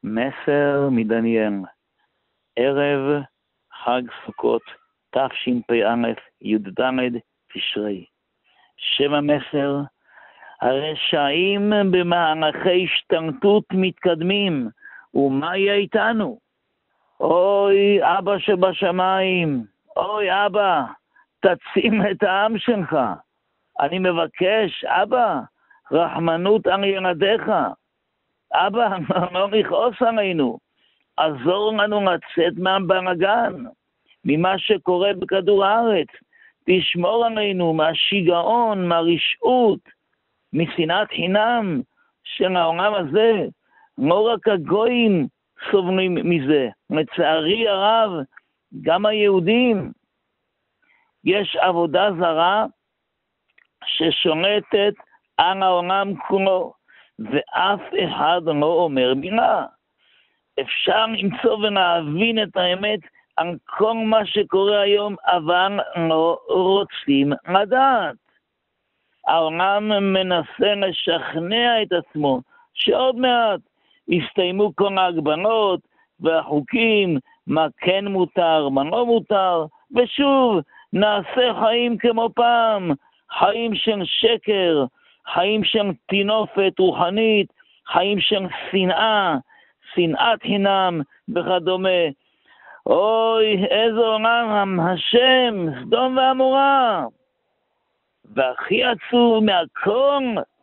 מסר מדניאל, ערב חג סוכות תשפ"א י"ד תשרי. שם המסר: הרשעים במהלכי השתמטות מתקדמים, ומה יהיה איתנו? אוי אבא שבשמיים, אוי אבא, תצים את העם שלך. אני מבקש, אבא, רחמנות על ילדיך. אבא, לא לכעוס עלינו. עזור לנו לצאת מהבלגן, ממה שקורה בכדור הארץ. תשמור עלינו מהשיגעון, מהרשעות, משנאת חינם של העולם הזה. לא רק הגויים סובלים מזה. לצערי הרב, גם היהודים. יש עבודה זרה ששולטת על העולם כולו, ואף אחד לא אומר מילה. אפשר למצוא ולהבין את האמת על כל מה שקורה היום, אבל לא רוצים לדעת. העולם מנסה לשכנע את עצמו שעוד מעט יסתיימו כל ההגבלות והחוקים, מה כן מותר, מה לא מותר, ושוב נעשה חיים כמו פעם, חיים של שקר, חיים של טינופת רוחנית, חיים של שנאה, שנאת חינם וכדומה. אוי, איזה עולם השם, סדום ועמורה. והכי עצוב מהכל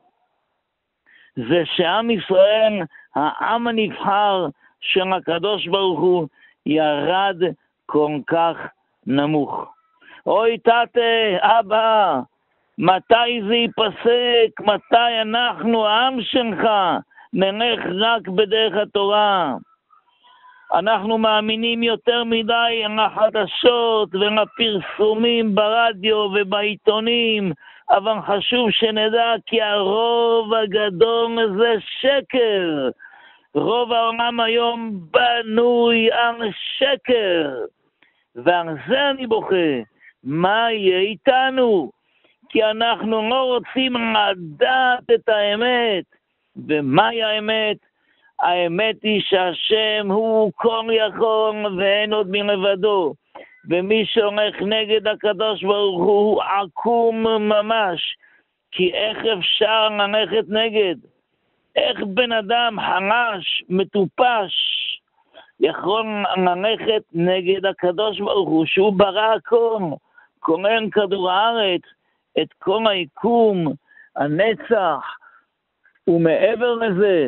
זה שעם ישראל, העם הנבחר של הקדוש ברוך הוא, ירד כל כך נמוך. אוי תתה, אבא, מתי זה ייפסק? מתי אנחנו, העם שלך, נלך רק בדרך התורה? אנחנו מאמינים יותר מדי לחדשות ולפרסומים ברדיו ובעיתונים, אבל חשוב שנדע כי הרוב הגדול זה שקר. רוב העולם היום בנוי על שקר, ועל זה אני בוכה. מה יהיה איתנו? כי אנחנו לא רוצים לדעת את האמת. ומהי האמת? האמת היא שהשם הוא כל יכול ואין עוד מלבדו. ומי שהולך נגד הקדוש ברוך הוא עקום ממש. כי איך אפשר ללכת נגד? איך בן אדם חלש, מטופש, יכול ללכת נגד הקדוש ברוך הוא, שהוא ברא הכל, כולל כדור הארץ, את כל היקום, הנצח, ומעבר לזה,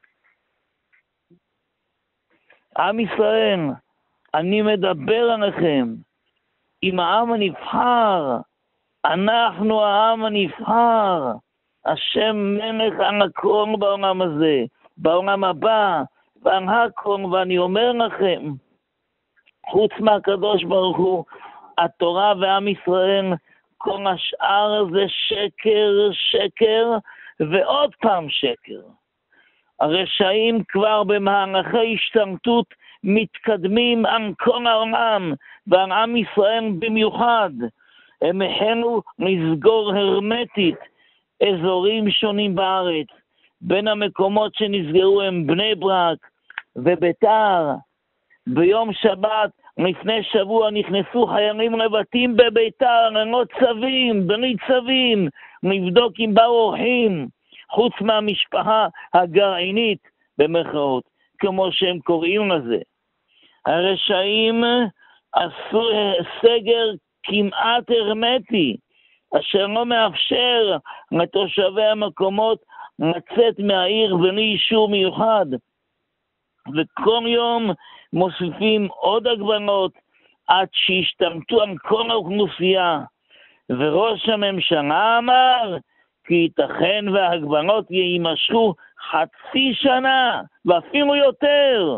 עם ישראל, אני מדבר עליכם, עם העם הנבחר, אנחנו העם הנבחר, השם מלך על הכל בעולם הזה, בעולם הבא, ועל הכל, ואני אומר לכם, חוץ מהקדוש ברוך הוא, התורה ועם ישראל, כל השאר זה שקר, שקר, ועוד פעם שקר. הרשעים כבר במהלכי השתמטות מתקדמים על כל העולם, ועל עם ישראל במיוחד. הם החלו לסגור הרמטית אזורים שונים בארץ. בין המקומות שנסגרו הם בני ברק וביתר. ביום שבת לפני שבוע נכנסו חיילים לבתים בביתר ללא צווים, בלי צווים, לבדוק אם באו אורחים, חוץ מהמשפחה הגרעינית במרכאות, כמו שהם קוראים לזה. הרשעים עשו סגר כמעט הרמטי, אשר לא מאפשר לתושבי המקומות לצאת מהעיר בלי אישור מיוחד. וכל יום מוסיפים עוד הגבלות עד שהשתמטו על כל האוכלוסייה. וראש הממשלה אמר כי ייתכן וההגבלות יימשכו חצי שנה ואפילו יותר.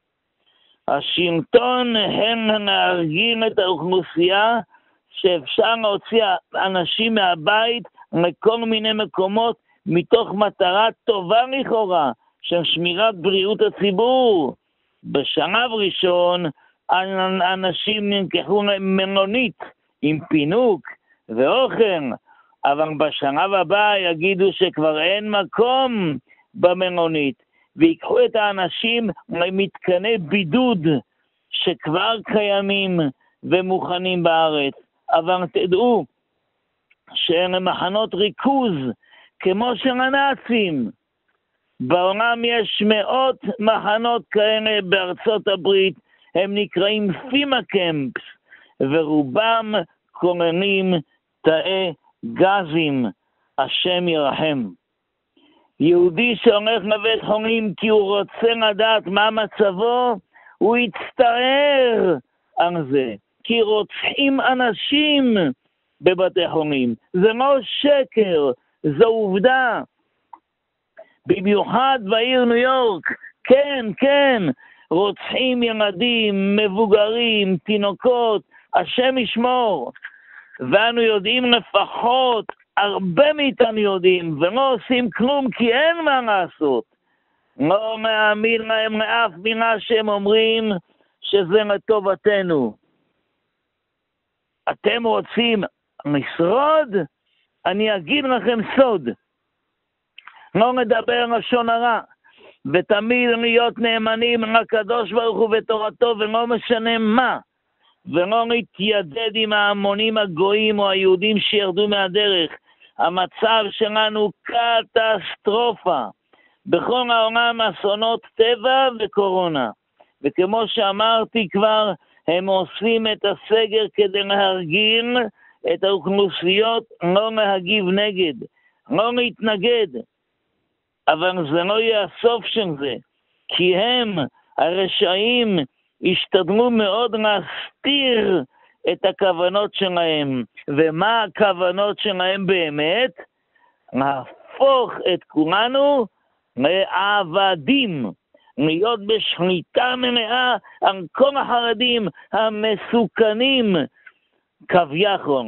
השלטון הן להרגיל את האוכלוסייה שאפשר להוציא אנשים מהבית לכל מיני מקומות מתוך מטרה טובה לכאורה של שמירת בריאות הציבור. בשלב ראשון אנשים נלקחו למלונית עם פינוק ואוכל, אבל בשלב הבא יגידו שכבר אין מקום במלונית ויקחו את האנשים למתקני בידוד שכבר קיימים ומוכנים בארץ. אבל תדעו שאין מחנות ריכוז כמו של הנאצים. בעולם יש מאות מחנות כאלה בארצות הברית, הם נקראים פימה קמפס, ורובם כוללים תאי גזים, השם ירחם. יהודי שהולך לבית חולים כי הוא רוצה לדעת מה מצבו, הוא יצטער על זה, כי רוצחים אנשים בבתי חולים. זה לא שקר, זו עובדה. במיוחד בעיר ניו יורק, כן, רוצחים ילדים, מבוגרים, תינוקות, השם ישמור. ואנו יודעים לפחות, הרבה מאיתנו יודעים, ולא עושים כלום כי אין מה לעשות. לא מאמין להם לאף מילה שהם אומרים שזה לטובתנו. אתם רוצים לשרוד? אני אגיד לכם סוד. לא נדבר לשון הרע, ותמיד להיות נאמנים לקדוש ברוך הוא ותורתו, ולא משנה מה, ולא להתיידד עם ההמונים הגויים או היהודים שירדו מהדרך. המצב שלנו קטסטרופה. בכל העולם אסונות טבע וקורונה. וכמו שאמרתי כבר, הם עושים את הסגר כדי להרגיל את האוכלוסיות לא להגיב נגד, לא להתנגד. אבל זה לא יהיה הסוף של זה, כי הם, הרשעים, השתדלו מאוד להסתיר את הכוונות שלהם. ומה הכוונות שלהם באמת? להפוך את כולנו לעבדים, להיות בשליטה מלאה על כל החרדים המסוכנים כביכול.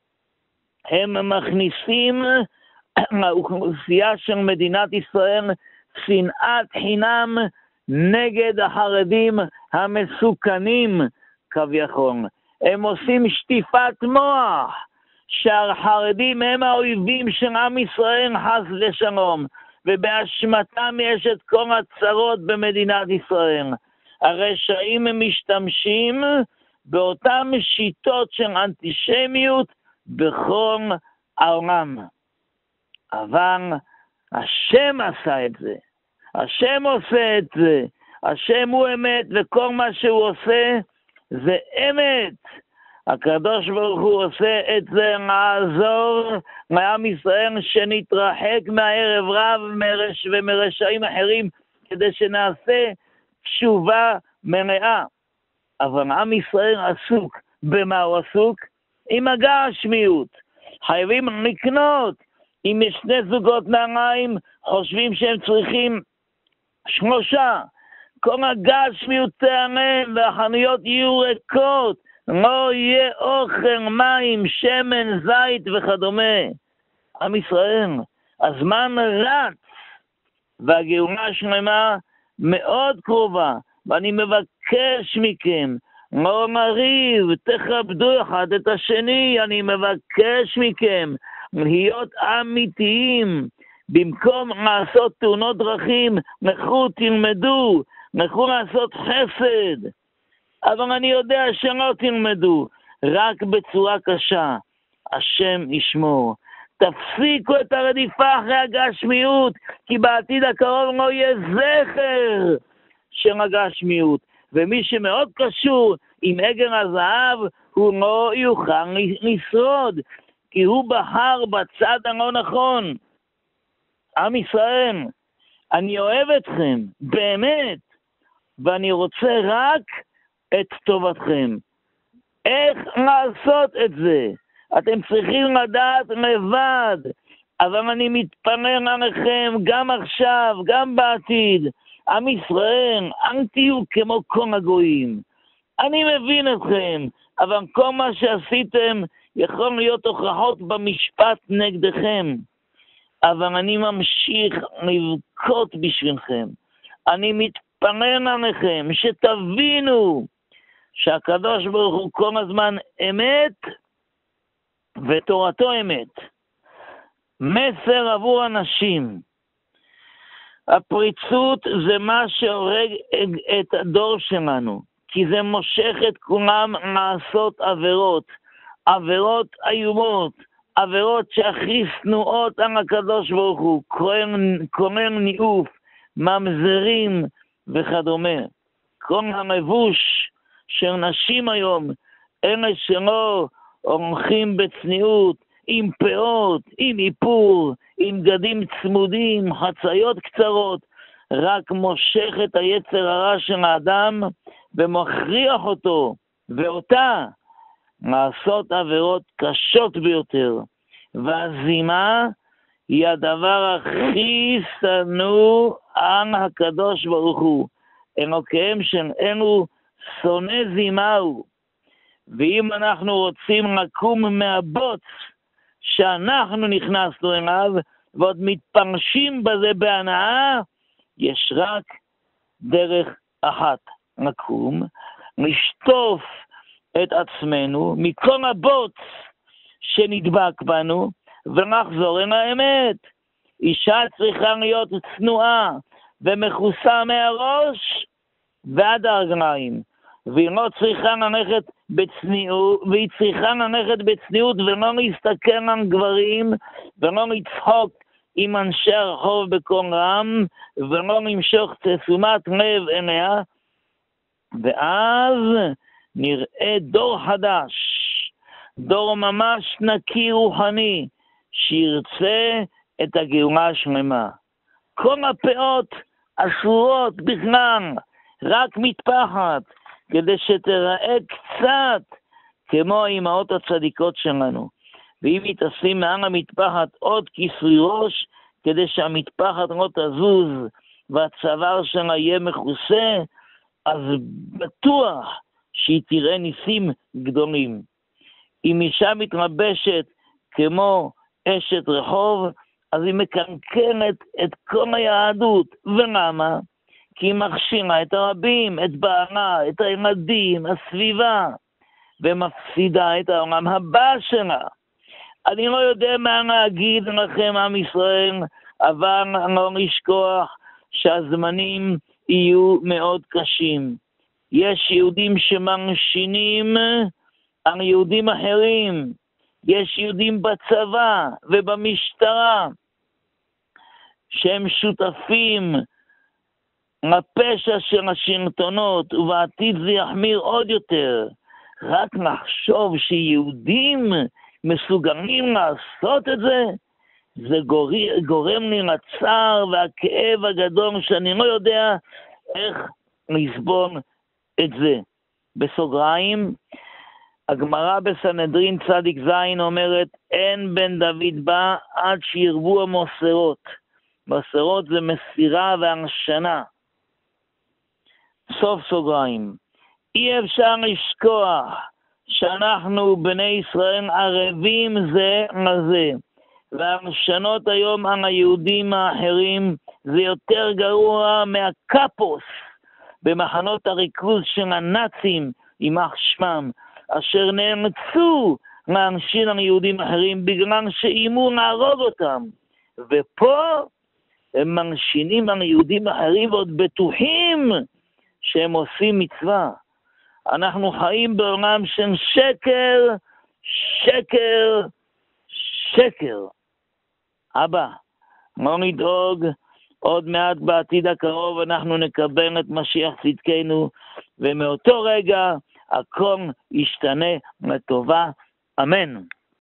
הם מכניסים לאוכלוסייה של מדינת ישראל שנאת חינם נגד החרדים המסוכנים כביכול. הם עושים שטיפת מוח שהחרדים הם האויבים של עם ישראל חס ושלום, ובאשמתם יש את כל הצרות במדינת ישראל. הרשעים הם משתמשים באותן שיטות של אנטישמיות בכל העולם. אבל השם עשה את זה. השם עושה את זה. השם הוא אמת, וכל מה שהוא עושה זה אמת. הקדוש ברוך הוא עושה את זה לעזור לעם ישראל שנתרחק מהערב רב ומרשעים אחרים, כדי שנעשה תשובה מלאה. אבל עם ישראל עסוק. במה הוא עסוק? עם הגשמיות. חייבים לקנות. אם יש 2 זוגות נעליים, חושבים שהם צריכים 3. כל הגשמיות תיעלם והחנויות יהיו ריקות. לא יהיה אוכל, מים, שמן, זית וכדומה. עם ישראל, הזמן רץ, והגאולה שלמה מאוד קרובה, ואני מבקש מכם, לא נריב, תכבדו אחד את השני, אני מבקש מכם, להיות אמיתיים, במקום לעשות תאונות דרכים, לכו תלמדו, לכו לעשות חסד. אבל אני יודע שלא תלמדו, רק בצורה קשה. השם ישמור. תפסיקו את הרדיפה אחרי הגשמיות, כי בעתיד הקרוב לא יהיה זכר של הגשמיות. ומי שמאוד קשור עם עגל הזהב, הוא לא יוכל לשרוד, כי הוא בחר בצד הלא נכון. עם ישראל, אני אוהב אתכם, באמת, ואני רוצה רק את טובתכם. איך לעשות את זה? אתם צריכים לדעת לבד, אבל אני מתפלל עליכם גם עכשיו, גם בעתיד. עם ישראל, אל תהיו כמו כל הגויים. אני מבין אתכם, אבל כל מה שעשיתם יכול להיות הוכחות במשפט נגדכם. אבל אני ממשיך לבכות בשבילכם. אני מתפלל עליכם, שתבינו שהקדוש ברוך הוא כל הזמן אמת ותורתו אמת. מסר עבור אנשים. הפריצות זה מה שהורג את הדור שלנו, כי זה מושך את כולם לעשות עבירות איומות, עבירות שהכי שנואות על הקדוש ברוך הוא, כולל ניאוף, ממזרים וכדומה. כל המבוש של נשים היום, אלה שלא הולכים בצניעות, עם פאות, עם איפור, עם בגדים צמודים, חצאיות קצרות, רק מושך את היצר הרע של האדם ומכריח אותו ואותה לעשות עבירות קשות ביותר. והזימה היא הדבר הכי שנוא על הקדוש ברוך הוא. אלוקיהם של אלו שונא זימה הוא. ואם אנחנו רוצים לקום מהבוץ שאנחנו נכנסנו אליו ועוד מתפרשים בזה בהנאה, יש רק דרך אחת, לקום, לשטוף את עצמנו מכל הבוץ שנדבק בנו ולחזור אל האמת. אישה צריכה להיות צנועה ומכוסה מהראש ועד הרגליים, והיא לא צריכה ללכת בצניעות, והיא צריכה ללכת בצניעות ולא להסתכל על גברים ולא לצחוק עם אנשי הרחוב בקול רם ולא למשוך תשומת לב אליה, ואז נראה דור חדש, דור ממש נקי רוחני, שירצה את הגאולה השלמה. כל הפאות אסורות בכלל, רק מטפחת, כדי שתראה קצת כמו האימהות הצדיקות שלנו. ואם היא תשים מעל המטפחת עוד כיסוי ראש, כדי שהמטפחת לא תזוז והצוואר שלה יהיה מכוסה, אז בטוח שהיא תראה ניסים גדולים. אם אישה מתלבשת כמו אשת רחוב, אז היא מקנקנת את כל היהדות. ולמה? כי היא מכשילה את הרבים, את בעלה, את הילדים, הסביבה, ומפסידה את העולם הבא שלה. אני לא יודע מה להגיד לכם, עם ישראל, אבל לא לשכוח שהזמנים יהיו מאוד קשים. יש יהודים שמנשינים על יהודים אחרים. יש יהודים בצבא ובמשטרה שהם שותפים לפשע של השלטונות, ובעתיד זה יחמיר עוד יותר. רק לחשוב שיהודים מסוגלים לעשות את זה, זה גורם לי לצער והכאב הגדול שאני לא יודע איך לסבול את זה. בסוגריים, הגמרא בסנהדרין צדיק זין אומרת, אין בן דוד בא עד שירבו המוסרות. מוסרות זה מסירה והנשנה. סוף סוגריים. אי אפשר לשכוח שאנחנו בני ישראל ערבים זה לזה. והנשנות היום על היהודים האחרים זה יותר גרוע מהקפוס במחנות הריכוז של הנאצים יימח שמם, אשר נאמצו להנשין על יהודים אחרים בגלל שאיימו להרוג אותם. ופה הם מנשינים על יהודים אחרים ועוד בטוחים שהם עושים מצווה. אנחנו חיים בעולם של שקר, שקר, שקר. אבא, לא נדאוג, עוד מעט בעתיד הקרוב אנחנו נקבל את משיח צדקנו, ומאותו רגע הכל ישתנה לטובה. אמן.